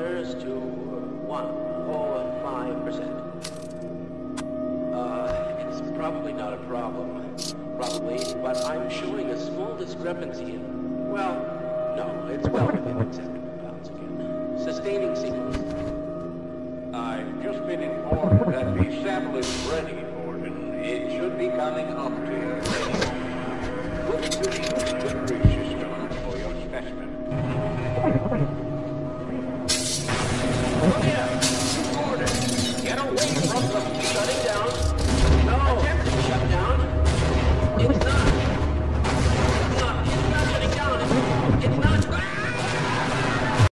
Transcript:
lowers to 1.05%. It's probably not a problem. Probably, but I'm showing a small discrepancy in... Well, no, it's well within acceptable bounds again. Sustaining sequence. I've just been informed that the sample is ready, Gordon. It should be coming up to you.